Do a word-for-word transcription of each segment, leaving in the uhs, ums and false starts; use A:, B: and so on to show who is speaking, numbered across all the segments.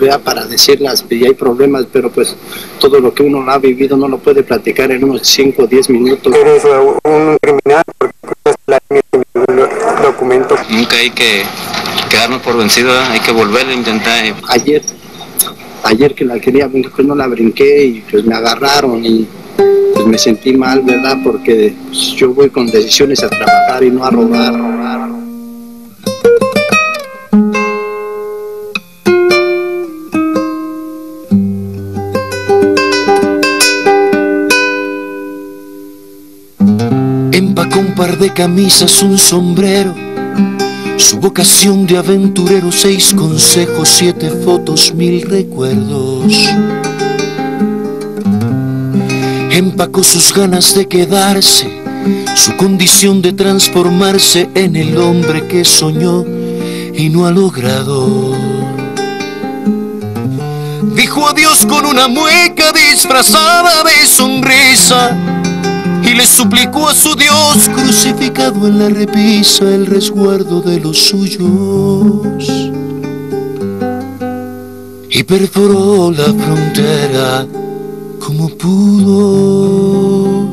A: vea para decirlas, y hay problemas, pero pues todo lo que uno ha vivido no lo puede platicar en unos cinco o diez minutos.
B: Eres un criminal porque la documento.
C: Nunca hay que quedarnos por vencido, hay que volver a intentar.
A: Ayer, ayer que la quería brincar, pues no la brinqué y pues me agarraron y pues me sentí mal, ¿verdad? Porque pues, yo voy con decisiones a trabajar y no a robar, robar.
D: Empacó un par de camisas, un sombrero, su vocación de aventurero, seis consejos, siete fotos, mil recuerdos. Empacó sus ganas de quedarse, su condición de transformarse en el hombre que soñó y no ha logrado. Dijo adiós con una mueca disfrazada de sonrisa y le suplicó a su Dios crucificado en la repisa el resguardo de los suyos. Y perforó la frontera como pudo.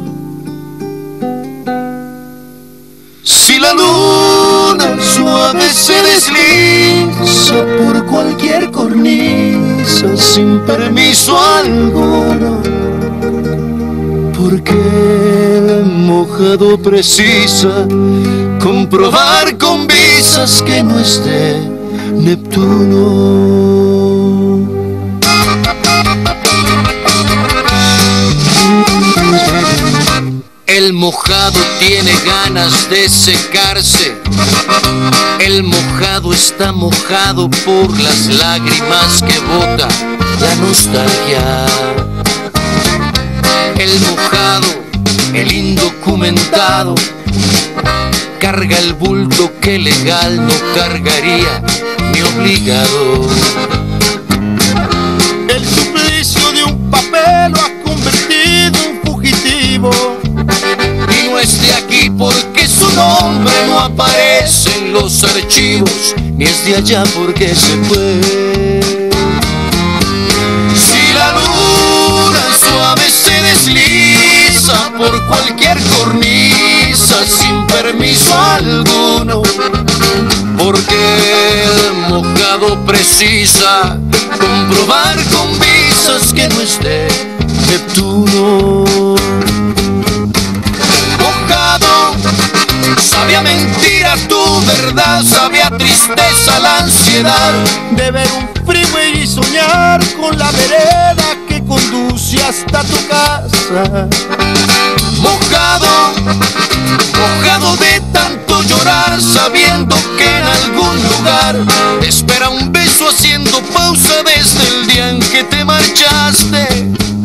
D: Si la luna suave se desliza por cualquier cornisa sin permiso alguno, porque el mojado precisa comprobar con visas que no es de Neptuno. El mojado tiene ganas de secarse, el mojado está mojado por las lágrimas que bota la nostalgia. El mojado, el indocumentado, carga el bulto que legal no cargaría ni obligado. El suplicio de un papel lo ha convertido en fugitivo y no es de aquí porque su nombre no aparece en los archivos, ni es de allá porque se fue. Si la luna suave se desliza por cualquier cornisa sin permiso alguno, porque el mojado precisa comprobar con visas que no es de Neptuno. Mojado, sabe a mentira tu verdad, sabe a tristeza la ansiedad de ver un freeway y soñar con la vereda que conduce hasta tu casa. Mojado, mojado de tanto llorar, sabiendo que en algún lugar te espera un beso haciendo pausa desde el día en que te marchaste.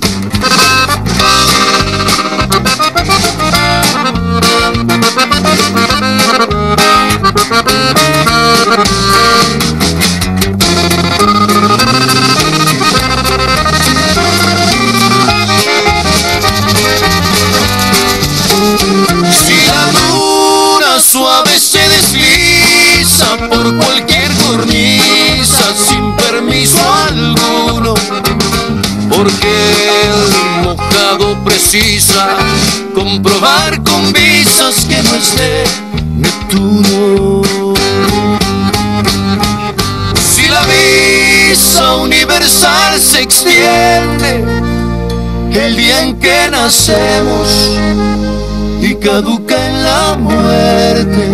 D: Si la luna suave se desliza por cualquier cornisa sin permiso alguno, porque el mojado precisa comprobar con visas que no es de Neptuno. Si la visa universal se extiende el día en que nacemos y caduca en la muerte,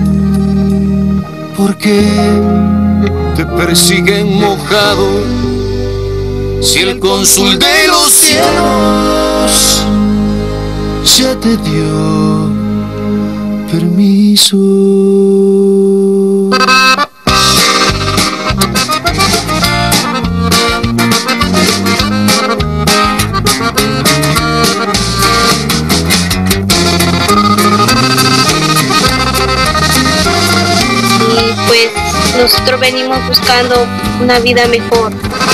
D: porque te persiguen mojado si el cónsul de los cielos ya te dio permiso.
E: Nosotros venimos buscando una vida mejor.